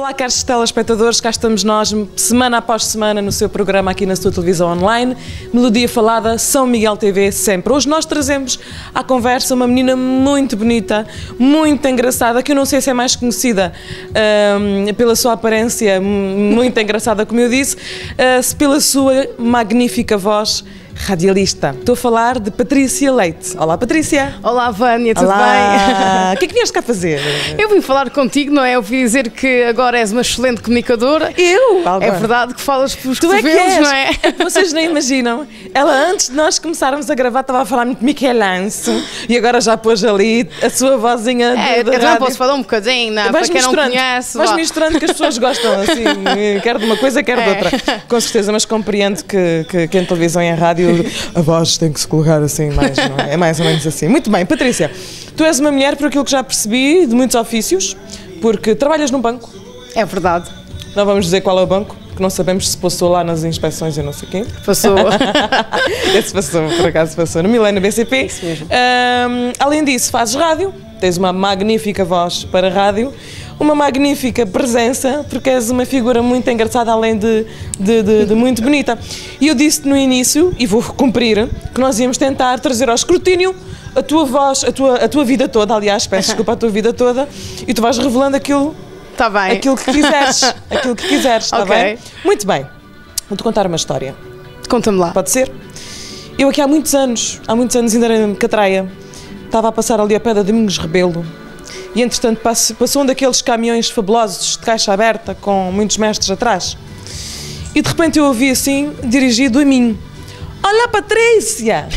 Olá, caros telespectadores, cá estamos nós, semana após semana, no seu programa aqui na sua televisão online, Melodia Falada, São Miguel TV, sempre. Hoje nós trazemos à conversa uma menina muito bonita, muito engraçada, que eu não sei se é mais conhecida pela sua aparência muito engraçada, como eu disse, se pela sua magnífica voz radialista. Estou a falar de Patrícia Leite. Olá, Patrícia. Olá, Vânia, tudo Olá. bem? O que é que vieste cá fazer? Eu vim falar contigo, não é? Eu vim dizer que agora és uma excelente comunicadora. Eu? Alba. É verdade que falas pelos Tu é que cotovelos, és. não é? Vocês nem imaginam. Ela, antes de nós começarmos a gravar, estava a falar muito Michelangelo e agora já pôs ali a sua vozinha de Eu já rádio. posso falar um bocadinho, não? Para quem não conhece. Vais vá. misturando que as pessoas gostam, assim, quer de uma coisa, quer de outra. Com certeza, mas compreendo que em televisão e em rádio a voz tem que se colocar assim mais, não é? É mais ou menos assim. Muito bem, Patrícia, tu és uma mulher, por aquilo que já percebi, de muitos ofícios, porque trabalhas num banco. É verdade. Não vamos dizer qual é o banco, que não sabemos se passou lá nas inspeções e não sei quem. Passou. Esse passou, por acaso passou, no Milênio BCP. Isso mesmo. Além disso, fazes rádio, tens uma magnífica voz para rádio, uma magnífica presença, porque és uma figura muito engraçada, além de muito bonita. E eu disse-te no início, e vou cumprir, que nós íamos tentar trazer ao escrutínio a tua voz, a tua vida toda, aliás, peço desculpa, a tua vida toda, e tu vais revelando aquilo Está bem. que quiseres, está Ok. bem? Muito bem, vou-te contar uma história, Conta-me lá. pode ser? Eu aqui há muitos anos ainda era em Catraia, estava a passar ali a pé da Domingos Rebelo, e entretanto passou um daqueles caminhões fabulosos de caixa aberta, com muitos mestres atrás, e de repente eu ouvi assim, dirigido a mim: "Olá, Patrícia!"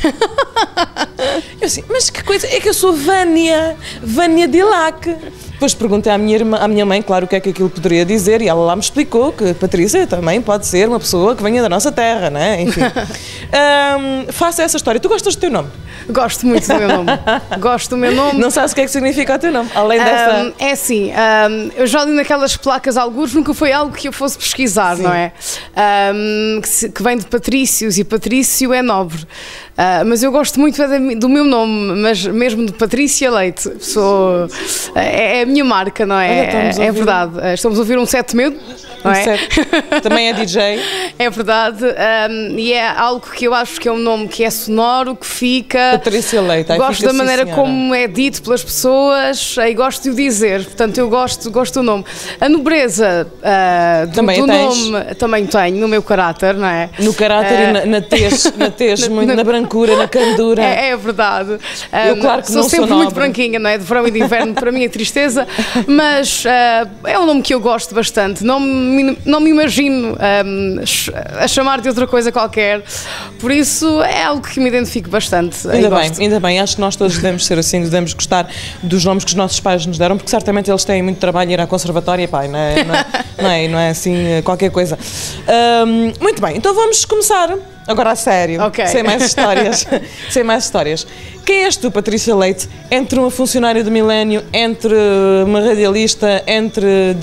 Eu assim, mas que coisa, é que eu sou Vânia Dilac. Depois perguntei à minha mãe, claro, o que é que aquilo poderia dizer, e ela lá me explicou que Patrícia também pode ser uma pessoa que venha da nossa terra, não é? Enfim. Faça essa história. Tu gostas do teu nome? Gosto muito do meu nome. Gosto do meu nome. Não sabes o que é que significa o teu nome, além dessa... É assim, eu já li naquelas placas alguns, nunca foi algo que eu fosse pesquisar, Sim. não é? Que vem de Patrícios, e Patrício é nobre. Mas eu gosto muito do meu nome, mas mesmo de Patrícia Leite. É a minha marca, não é? Olha, estamos a É ouvir verdade. Estamos a ouvir um Sete Medo, não é? Também é DJ. É verdade. E é algo que eu acho que é um nome que é sonoro, que fica. Patrícia Leite. Gosto da maneira como é dito pelas pessoas e gosto de o dizer. Portanto, eu gosto do nome. A nobreza Também do tens. nome também tenho no meu caráter, não é? No caráter e na tez, muito na brancura, na candura. É verdade. Eu, claro que não sou sempre sou muito nobre. branquinha, não é? De verão e de inverno, para mim é tristeza, mas é um nome que eu gosto bastante. Não me imagino a chamar de outra coisa qualquer, por isso é algo que me identifico bastante. Ainda bem, acho que nós todos devemos ser assim, devemos gostar dos nomes que os nossos pais nos deram, porque certamente eles têm muito trabalho em ir à conservatória, pai, não é assim qualquer coisa. Muito bem, então vamos começar agora a sério, Ok. sem mais histórias. Quem és tu, Patrícia Leite, entre uma funcionária do Milénio, entre uma radialista, entre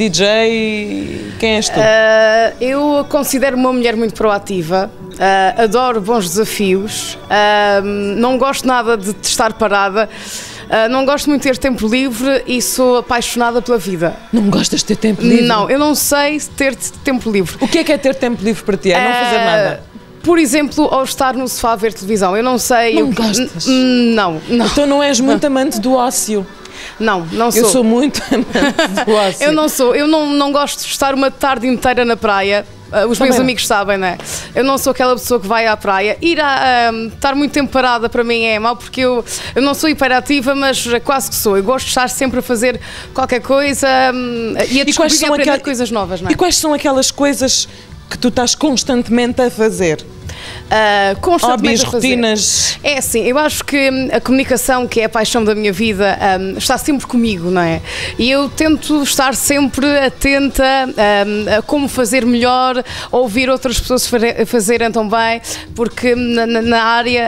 DJ, quem és tu? Eu considero-me uma mulher muito proativa, adoro bons desafios, não gosto nada de estar parada, não gosto muito de ter tempo livre e sou apaixonada pela vida. Não gostas de ter tempo livre? Não, eu não sei ter tempo livre. O que é ter tempo livre para ti? É não fazer nada? Por exemplo, ao estar no sofá a ver televisão, eu não sei... Não gostas? Não. Então não és muito amante do ócio? Não sou. Eu sou muito amante do ócio. Eu não gosto de estar uma tarde inteira na praia. Os meus amigos sabem, não é? Eu não sou aquela pessoa que vai à praia. Estar muito tempo parada para mim é mau, porque eu não sou hiperativa, mas quase que sou. Eu gosto de estar sempre a fazer qualquer coisa e a descobrir e aprender coisas novas, não é? E quais são aquelas coisas que tu estás constantemente a fazer? Constantemente hobbies, rotinas. É assim, eu acho que a comunicação, que é a paixão da minha vida, está sempre comigo, não é? E eu tento estar sempre atenta a como fazer melhor, a ouvir outras pessoas fazerem tão bem, porque na área,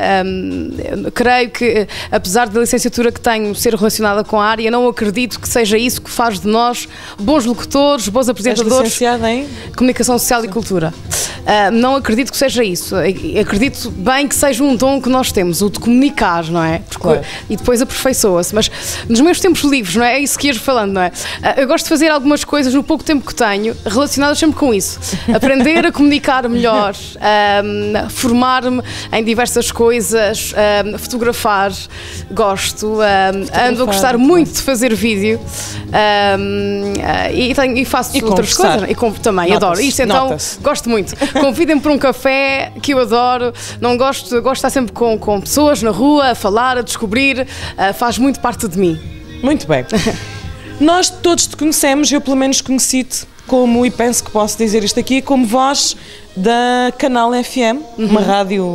creio que, apesar da licenciatura que tenho ser relacionada com a área, não acredito que seja isso que faz de nós bons locutores, bons apresentadores. És licenciada em? Comunicação Social e Cultura. Não acredito que seja isso. e acredito bem que seja um dom que nós temos, o de comunicar, não é? Porque, claro. E depois aperfeiçoa-se, mas nos meus tempos livres, não é? É isso que ias falando, não é? Eu gosto de fazer algumas coisas no pouco tempo que tenho, relacionadas sempre com isso. Aprender a comunicar melhor, formar-me em diversas coisas, fotografar, gosto, ando a gostar muito de fazer vídeo e faço outras coisas. E também, adoro isto, então gosto muito. Convidem-me para um café que eu adoro, não gosto, gosto de estar sempre com pessoas na rua, a falar, a descobrir, faz muito parte de mim. Muito bem. Nós todos te conhecemos, eu pelo menos conheci-te como, e penso que posso dizer isto aqui, como voz da Canal FM, uma rádio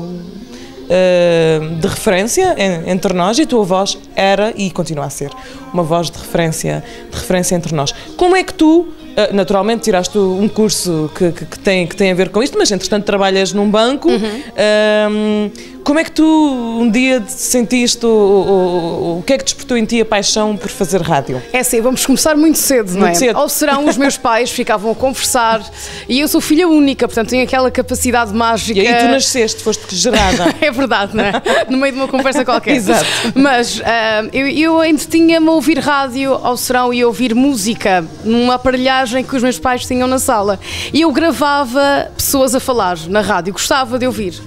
de referência entre nós, e a tua voz era e continua a ser uma voz de referência entre nós. Como é que tu, naturalmente tiraste um curso que tem a ver com isto, mas entretanto trabalhas num banco, como é que tu um dia sentiste, o que é que despertou em ti a paixão por fazer rádio? É assim, vamos começar muito cedo, não é? Cedo. Ou serão os meus pais, ficavam a conversar, e eu sou filha única, portanto tenho aquela capacidade mágica. E aí tu nasceste, foste gerada. É verdade, não é? No meio de uma conversa qualquer. Exato. Mas eu entretinha-me a ouvir rádio ao serão e a ouvir música numa aparelhagem que os meus pais tinham na sala. E eu gravava pessoas a falar na rádio, gostava de ouvir.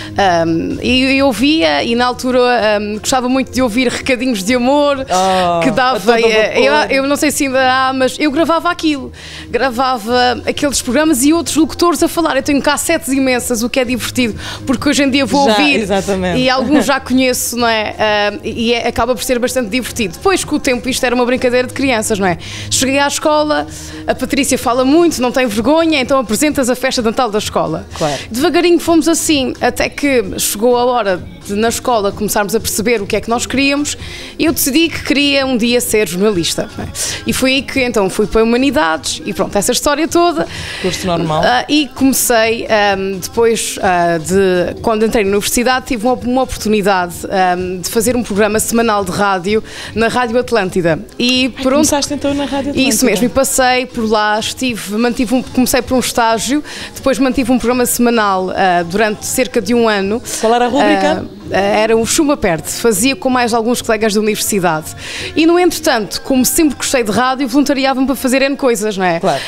E eu ouvia, e na altura gostava muito de ouvir recadinhos de amor que dava. Eu não sei se ainda há, mas eu gravava aquilo. Gravava aqueles programas e outros locutores a falar. Eu tenho cassetes imensas, o que é divertido, porque hoje em dia vou ouvir. Exatamente. E alguns já conheço, não é? Acaba por ser bastante divertido. Depois, com o tempo, isto era uma brincadeira de crianças, não é? Cheguei à escola, a Patrícia fala muito, não tem vergonha, então apresentas a festa de Natal da escola. Claro. Devagarinho fomos assim, até que chegou a hora de, na escola, começarmos a perceber o que é que nós queríamos, e eu decidi que queria um dia ser jornalista. Não é? E foi aí que então fui para Humanidades, e pronto, essa história toda. Curso normal. E comecei, depois quando entrei na universidade, tive uma oportunidade de fazer um programa semanal de rádio na Rádio Atlântida. Começaste então na Rádio Atlântida? Isso mesmo, e passei por lá, comecei por um estágio, depois mantive um programa semanal durante cerca de um ano. Qual era a rúbrica? Era o Chumba Perde, fazia com mais alguns colegas da universidade. E no entretanto, como sempre gostei de rádio, voluntariava-me para fazer N coisas, não é? Claro.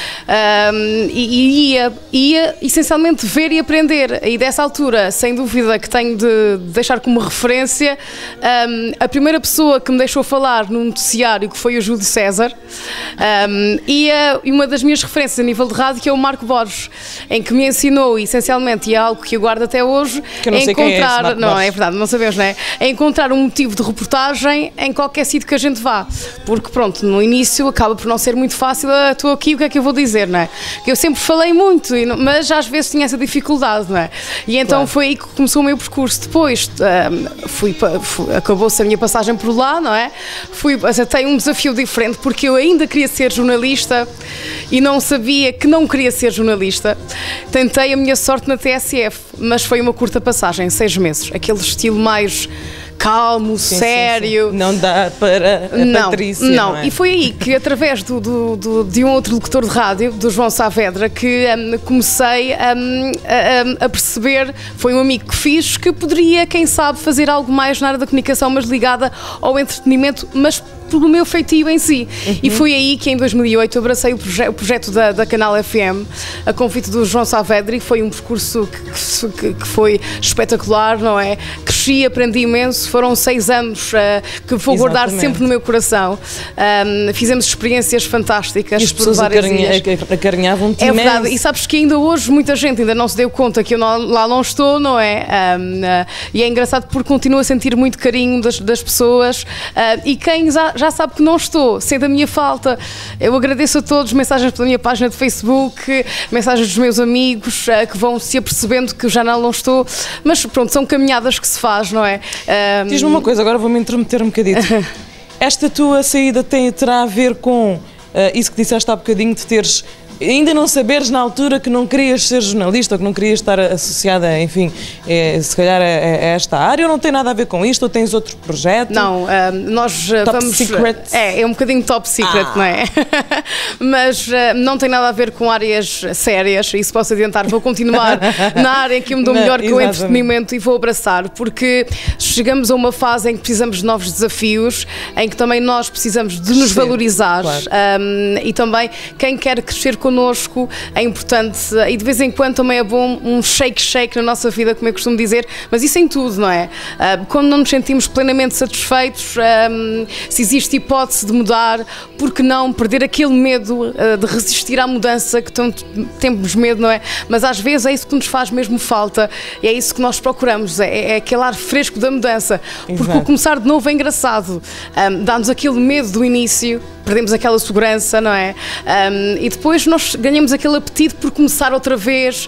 E ia essencialmente ver e aprender. E dessa altura, sem dúvida que tenho de deixar como referência a primeira pessoa que me deixou falar num noticiário, que foi o Júlio César, e uma das minhas referências a nível de rádio, que é o Marco Borges, em que me ensinou essencialmente, e é algo que eu guardo até hoje, que eu não sei quem é esse, Marco não, Borges. É verdade, não sabemos, não é? É encontrar um motivo de reportagem em qualquer sítio que a gente vá, porque pronto, no início acaba por não ser muito fácil, estou aqui, o que é que eu vou dizer, não é? Eu sempre falei muito, mas às vezes tinha essa dificuldade, não é? E então claro, foi aí que começou o meu percurso. Depois acabou-se a minha passagem por lá, não é? Aceitei um desafio diferente, porque eu ainda queria ser jornalista e não sabia que não queria ser jornalista. Tentei a minha sorte na TSF, mas foi uma curta passagem, 6 meses. Aquele estilo mais calmo, sim, sério. Sim. Não dá para a Patrícia, não é? E foi aí que, através de um outro locutor de rádio, do João Saavedra, que comecei a perceber, foi um amigo que fiz, que poderia, quem sabe, fazer algo mais na área da comunicação, mas ligada ao entretenimento, mas pelo meu feitio em si. E foi aí que em 2008 abracei o projeto da Canal FM, a convite do João Saavedra, e foi um percurso que foi espetacular, não é? Cresci, aprendi imenso, foram 6 anos que vou guardar sempre no meu coração. Fizemos experiências fantásticas. E as pessoas acarinhavam-te. É verdade, e sabes que ainda hoje muita gente ainda não se deu conta que eu lá não estou, não é? E é engraçado porque continuo a sentir muito carinho das pessoas, e quem já sabe que não estou, sendo a minha falta. Eu agradeço a todos, mensagens pela minha página de Facebook, mensagens dos meus amigos, que vão se apercebendo que já não estou, mas pronto, são caminhadas que se faz, não é? Diz-me uma coisa, agora vou-me intrometer um bocadito. Esta tua saída terá a ver com isso que disseste há bocadinho, de teres ainda não saberes na altura que não querias ser jornalista ou que não querias estar associada, enfim, se calhar a esta área, ou não tem nada a ver com isto, ou tens outro projeto? Não, nós top vamos... secret? É um bocadinho top secret, não é? Mas não tem nada a ver com áreas sérias, isso posso adiantar, vou continuar na área que eu me dou melhor, que é o entretenimento, e vou abraçar, porque chegamos a uma fase em que precisamos de novos desafios, em que também nós precisamos de nos valorizar, claro. E também quem quer crescer connosco é importante, e de vez em quando também é bom um shake na nossa vida, como eu costumo dizer, mas isso em tudo, não é? Quando não nos sentimos plenamente satisfeitos, se existe hipótese de mudar, por que não perder aquele medo de resistir à mudança que tanto temos medo, não é? Mas às vezes é isso que nos faz mesmo falta, e é isso que nós procuramos, é aquele ar fresco da mudança, porque o começar de novo é engraçado, dá-nos aquele medo do início, perdemos aquela segurança, não é? E depois nós ganhamos aquele apetite por começar outra vez,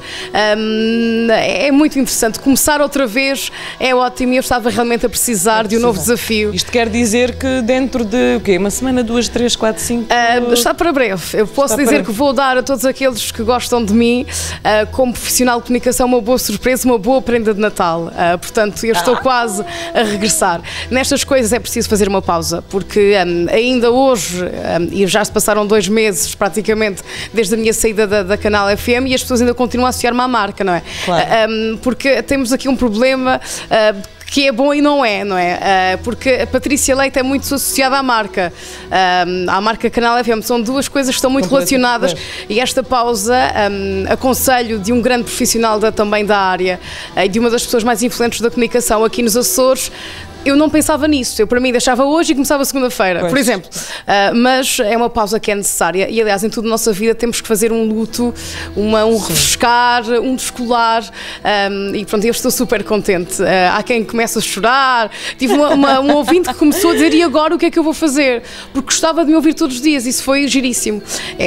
é muito interessante, começar outra vez é ótimo, e eu estava realmente a precisar de um novo desafio. Isto quer dizer que dentro de, o quê? Uma semana, 2, 3, 4, 5? Está para breve, eu posso dizer que vou dar a todos aqueles que gostam de mim, como profissional de comunicação, uma boa surpresa, uma boa prenda de Natal, portanto eu estou quase a regressar. Nestas coisas é preciso fazer uma pausa, porque ainda hoje, e já se passaram 2 meses praticamente desde a minha saída da Canal FM, e as pessoas ainda continuam a associar-me à marca, não é? Claro. Porque temos aqui um problema que é bom e não é? Porque a Patrícia Leite é muito associada à marca Canal FM, são duas coisas que estão muito relacionadas, e esta pausa, aconselho de um grande profissional também da área, e de uma das pessoas mais influentes da comunicação aqui nos Açores. Eu não pensava nisso, eu para mim deixava hoje e começava segunda-feira, por exemplo, mas é uma pausa que é necessária, e aliás em toda a nossa vida temos que fazer um luto, um refrescar, um descolar, e pronto, eu estou super contente. Há quem comece a chorar, tive um ouvinte que começou a dizer: e agora o que é que eu vou fazer? Porque gostava de me ouvir todos os dias, isso foi giríssimo.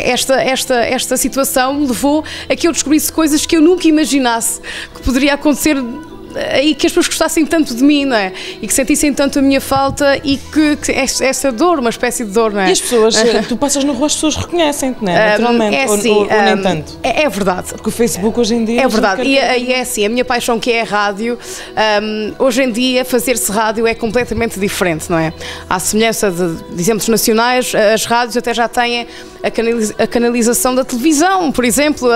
Esta situação levou a que eu descobrisse coisas que eu nunca imaginasse que poderia acontecer, e que as pessoas gostassem tanto de mim, não é? E que sentissem tanto a minha falta, e que essa dor, uma espécie de dor, não é? E as pessoas, tu passas na rua, as pessoas reconhecem-te, não é? Naturalmente, é assim, ou nem tanto. É verdade. Porque o Facebook hoje em dia... É verdade, e é assim, a minha paixão, que é a rádio, hoje em dia fazer-se rádio é completamente diferente, não é? À semelhança de exemplos nacionais, as rádios até já têm a canalização da televisão, por exemplo,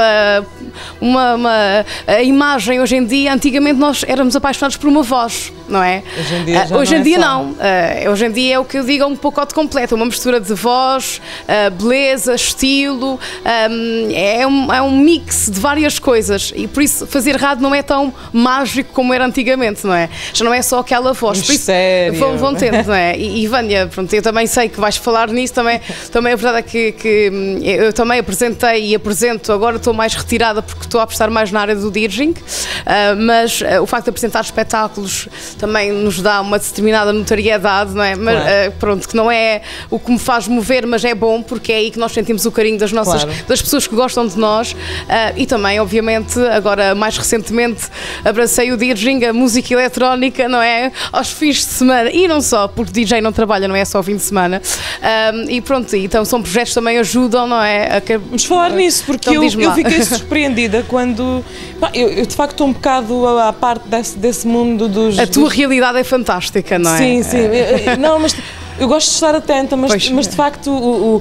a imagem hoje em dia. Antigamente nós éramos apaixonados por uma voz, não é? Hoje em dia não. Hoje em dia é o que eu digo, um pacote completo, uma mistura de voz, beleza, estilo, é um mix de várias coisas, e por isso fazer rádio não é tão mágico como era antigamente, não é? Já não é só aquela voz. Mistério. Vão tendo, não é? E Vânia, pronto, eu também sei que vais falar nisso, também é verdade que eu também apresentei e apresento, agora estou mais retirada porque estou a apostar mais na área do DJing, mas o facto de apresentar espetáculos também nos dá uma determinada notoriedade, não é? Mas pronto, que não é o que me faz mover, mas é bom, porque é aí que nós sentimos o carinho das nossas, das pessoas que gostam de nós, e também, obviamente, agora mais recentemente abracei o DJing, a música eletrónica, não é? Aos fins de semana, e não só, porque DJ não trabalha, não é só ao fim de semana, e pronto, então são projetos que também ajudam, não é? Vamos falar nisso, porque então, eu fiquei surpreendida quando... Eu de facto estou um bocado à parte desse mundo dos... A tua realidade é fantástica, não é? Sim. Não, mas eu gosto de estar atenta, mas de facto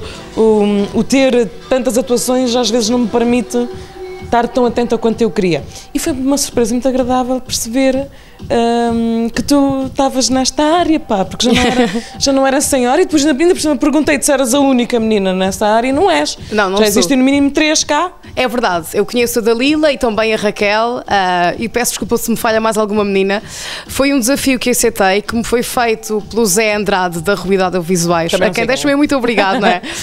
o ter tantas atuações às vezes não me permite estar tão atenta quanto eu queria. E foi uma surpresa muito agradável perceber que tu estavas nesta área, pá, porque já não era senhora, e depois ainda por cima perguntei-te se eras a única menina nessa área, e não és. Não já existem no mínimo 3 cá. É verdade, eu conheço a Dalila e também a Raquel, e peço desculpa se me falha mais alguma menina. Foi um desafio que aceitei, que me foi feito pelo Zé Andrade da Ruidade Audiovisuais, a quem deixo-me muito obrigado, não é?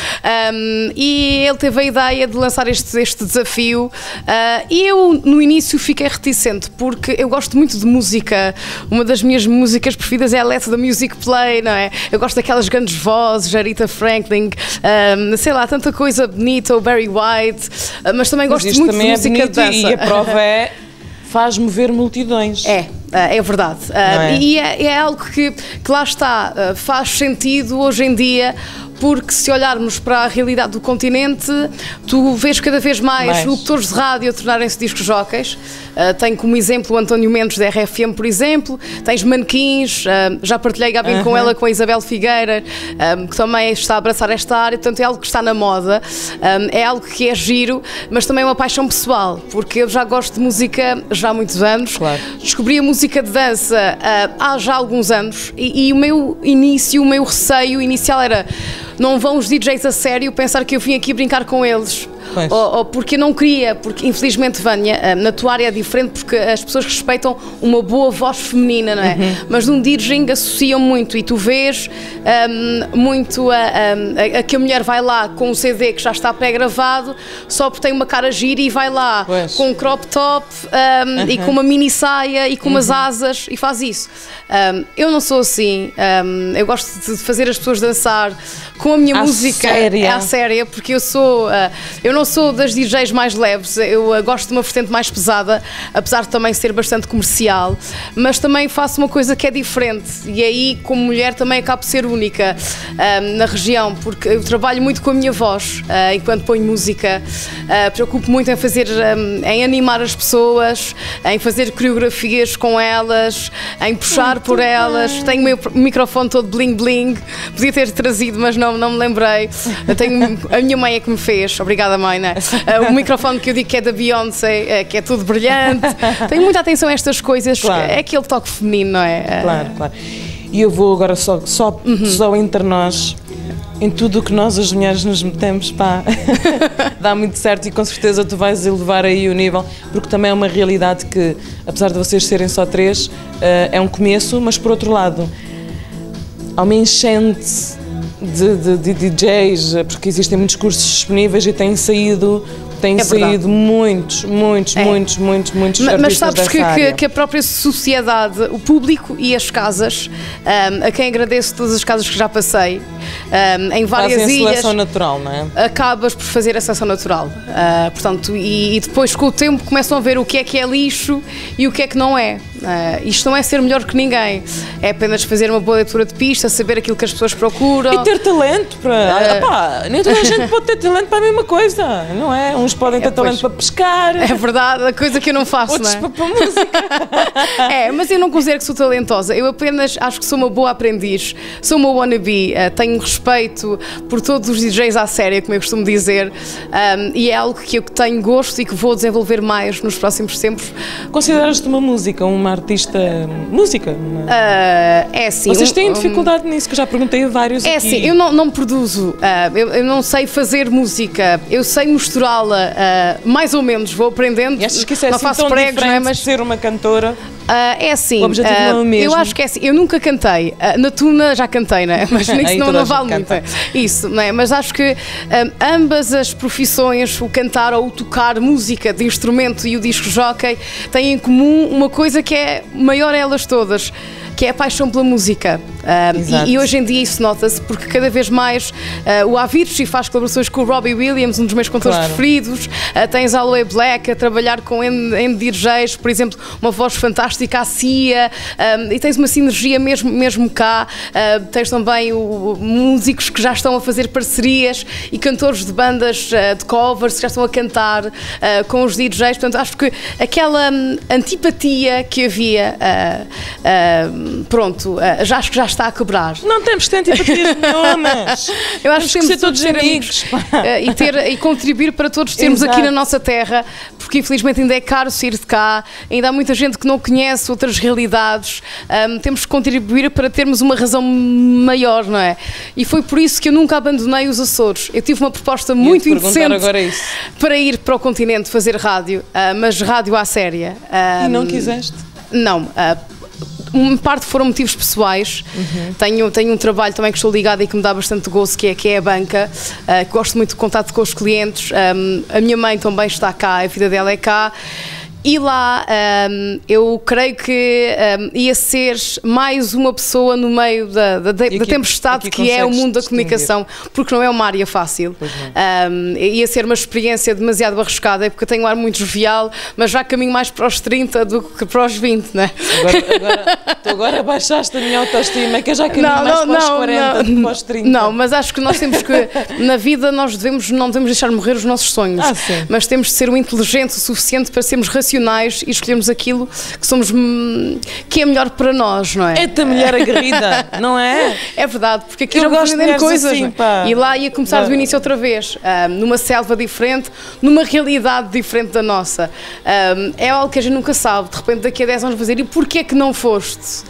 E ele teve a ideia de lançar este desafio, e eu no início fiquei reticente, porque eu gosto muito de música. Uma das minhas músicas preferidas é a Let the Music Play, não é? Eu gosto daquelas grandes vozes, Aretha Franklin, sei lá, tanta coisa bonita, o Barry White, mas também gosto muito de música de dança. E a prova faz mover multidões. é verdade. E é algo que lá está, faz sentido hoje em dia, porque se olharmos para a realidade do continente, tu vês cada vez mais locutores de rádio a tornarem-se discos-jóqueis. Tenho como exemplo o António Mendes da RFM, por exemplo. Tens manequins, já partilhei, Gabi, com ela, com a Isabel Figueira, que também está a abraçar esta área. Portanto, é algo que está na moda, é algo que é giro, mas também é uma paixão pessoal, porque eu já gosto de música já há muitos anos. Claro. Descobri a música de dança há já alguns anos e o meu início, o meu receio inicial era: não vão os DJs a sério pensar que eu vim aqui brincar com eles. Ou porque eu não queria, porque infelizmente, Vânia, na tua área é diferente, porque as pessoas respeitam uma boa voz feminina, não é? Mas num DJing associam muito, e tu vês muito a que a mulher vai lá com um CD que já está pré-gravado, só porque tem uma cara gira, e vai lá com um crop top e com uma mini saia e com umas asas e faz isso. Eu não sou assim, eu gosto de fazer as pessoas dançar com a minha música à séria, porque eu não sou das DJs mais leves, eu gosto de uma vertente mais pesada, apesar de também ser bastante comercial, mas também faço uma coisa que é diferente, e aí, como mulher, também acabo de ser única na região, porque eu trabalho muito com a minha voz enquanto ponho música, preocupo muito em animar as pessoas, em fazer coreografias com elas, em puxar por elas. Tenho o meu microfone todo bling bling, podia ter trazido, mas não me lembrei. A minha mãe é que me fez, obrigada mãe, né? O microfone que eu digo que é da Beyoncé, que é tudo brilhante. Tenho muita atenção a estas coisas, é aquele toque feminino, não é? Claro. E eu vou agora só entre nós, em tudo o que nós as mulheres nos metemos, pá, dá muito certo, e com certeza tu vais elevar aí o nível, porque também é uma realidade que, apesar de vocês serem só 3, é um começo, mas por outro lado, há uma enchente de DJs, porque existem muitos cursos disponíveis e têm saído muitos artistas. Mas sabes dessa área. Que a própria sociedade, o público e as casas, a quem agradeço todas as casas que já passei, em várias fazem ilhas, seleção natural, não é? acabas por fazer a seleção natural. Portanto, e depois com o tempo começam a ver o que é lixo e o que não é. Isto não é ser melhor que ninguém, é apenas fazer uma boa leitura de pista, saber aquilo que as pessoas procuram. E ter talento para. Nem toda a gente pode ter talento para a mesma coisa, não é? Uns podem ter talento para pescar. É verdade, a coisa que eu não faço, outros não é? para música. Mas eu não considero que sou talentosa, eu apenas acho que sou uma boa aprendiz, sou uma wannabe, tenho respeito por todos os DJs à séria, como eu costumo dizer, e é algo que eu tenho gosto e que vou desenvolver mais nos próximos tempos. Consideras-te uma artista música? É assim. Vocês têm dificuldade nisso, que eu já perguntei a vários aqui. É assim, eu não produzo, eu não sei fazer música, eu sei misturá-la, mais ou menos, vou aprendendo. E achas que isso é não assim faço tão pregos, diferente mas de ser uma cantora? É assim, o objetivo não é o mesmo. Eu acho que é assim, eu nunca cantei, na Tuna já cantei, não é? Mas nisso não vale muito isso, não é? Mas acho que ambas as profissões, o cantar ou o tocar música de instrumento e o disco-jockey, têm em comum uma coisa que é maior a elas todas, que é a paixão pela música. E hoje em dia isso nota-se, porque cada vez mais o Avicii faz colaborações com o Robbie Williams, um dos meus cantores preferidos, tens a Aloe Black a trabalhar com N DJs, por exemplo, uma voz fantástica, a Cia, e tens uma sinergia mesmo cá, tens também músicos que já estão a fazer parcerias e cantores de bandas de covers que já estão a cantar com os DJs, portanto acho que aquela antipatia que havia, acho que já está a quebrar. Não temos que ter antipatias nenhumas. Eu acho que temos ser todos amigos. E contribuir para todos termos aqui na nossa terra, porque infelizmente ainda é caro sair de cá, ainda há muita gente que não conhece outras realidades, temos que contribuir para termos uma razão maior, não é? E foi por isso que eu nunca abandonei os Açores. Eu tive uma proposta muito interessante para ir para o continente fazer rádio, mas rádio à séria. E não quiseste? Não. Uma parte foram motivos pessoais. Tenho um trabalho também que estou ligada e que me dá bastante gozo, que é a banca, gosto muito de contato com os clientes. A minha mãe também está cá, a vida dela é cá. E lá eu creio que ia ser mais uma pessoa no meio da tempestade que é o mundo da comunicação, porque não é uma área fácil. Ia ser uma experiência demasiado arriscada, porque eu tenho um ar muito jovial, mas já caminho mais para os 30 do que para os 20, não é? Tu agora baixaste a minha autoestima, que eu já caminho mais para os 40 do que para os 30. Não, mas acho que nós temos que, na vida, não devemos deixar morrer os nossos sonhos, mas temos de ser inteligente o suficiente para sermos racionais e escolhermos aquilo que é melhor para nós, não é? É-te a mulher aguerrida, não é? É verdade, porque aqui já vou aprender coisas. Assim, e lá ia começar do início outra vez, numa selva diferente, numa realidade diferente da nossa. É algo que a gente nunca sabe, de repente daqui a 10 anos vou dizer, e porquê que não foste?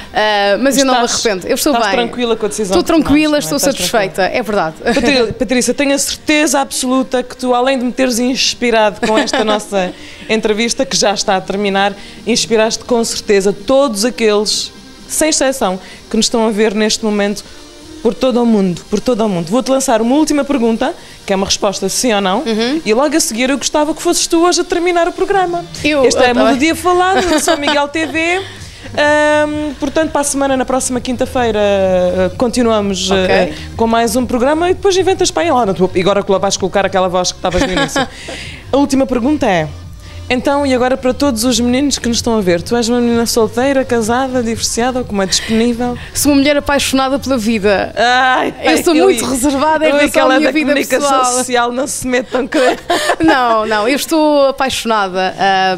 Mas eu não me arrependo, eu estou bem. Estás tranquila com a decisão? Estou tranquila, estou satisfeita, é verdade. Patrícia, tenho a certeza absoluta que tu, além de me teres inspirado com esta nossa entrevista, que já está a terminar, inspiraste com certeza todos aqueles, sem exceção, que nos estão a ver neste momento por todo o mundo, por todo o mundo. Vou-te lançar uma última pergunta, que é uma resposta sim ou não, e logo a seguir eu gostava que fosses tu hoje a terminar o programa. Este é a Melodia Falada, da São Miguel TV. Portanto, para a semana, na próxima quinta-feira, continuamos com mais um programa e depois inventas para lá. E agora vais colocar aquela voz que estavas no início. A última pergunta é: então, e agora para todos os meninos que nos estão a ver, tu és uma menina solteira, casada, divorciada, ou como é disponível? Sou uma mulher apaixonada pela vida. Eu sou muito reservada em relação à minha vida pessoal. Comunicação social não se mete tão claro. Não, eu estou apaixonada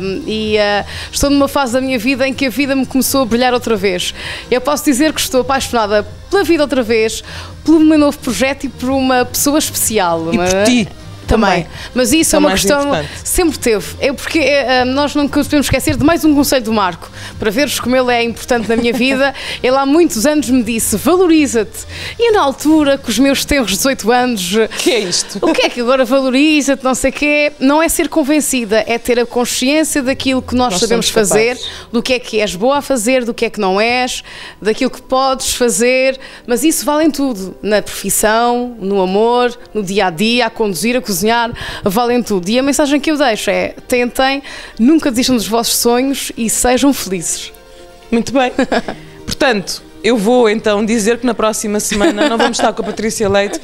e estou numa fase da minha vida em que a vida me começou a brilhar outra vez. Eu posso dizer que estou apaixonada pela vida outra vez, pelo meu novo projeto e por uma pessoa especial. E por ti. Também. Mas isso é uma questão importante. Sempre teve. Porque nós não podemos esquecer de mais um conselho do Marco, para veres como ele é importante na minha vida. Ele há muitos anos me disse: valoriza-te. E na altura, com os meus tenros 18 anos, que é isto? O que é que agora valoriza-te, não sei o quê? Não é ser convencida, é ter a consciência daquilo que nós sabemos fazer, do que é és boa a fazer, do que é que não és, daquilo que podes fazer, mas isso vale em tudo, na profissão, no amor, no dia-a-dia, a conduzir, a cozinhar, vale em tudo. E a mensagem que eu deixo é: tentem, nunca desistam dos vossos sonhos e sejam felizes. Muito bem. Portanto, eu vou então dizer que na próxima semana não vamos estar com a Patrícia Leite.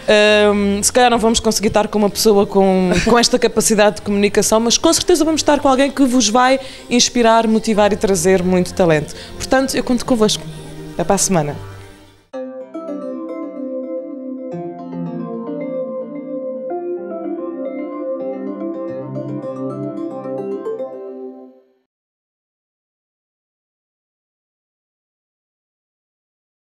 Se calhar não vamos conseguir estar com uma pessoa com esta capacidade de comunicação, mas com certeza vamos estar com alguém que vos vai inspirar, motivar e trazer muito talento. Portanto, eu conto convosco. Até para a semana.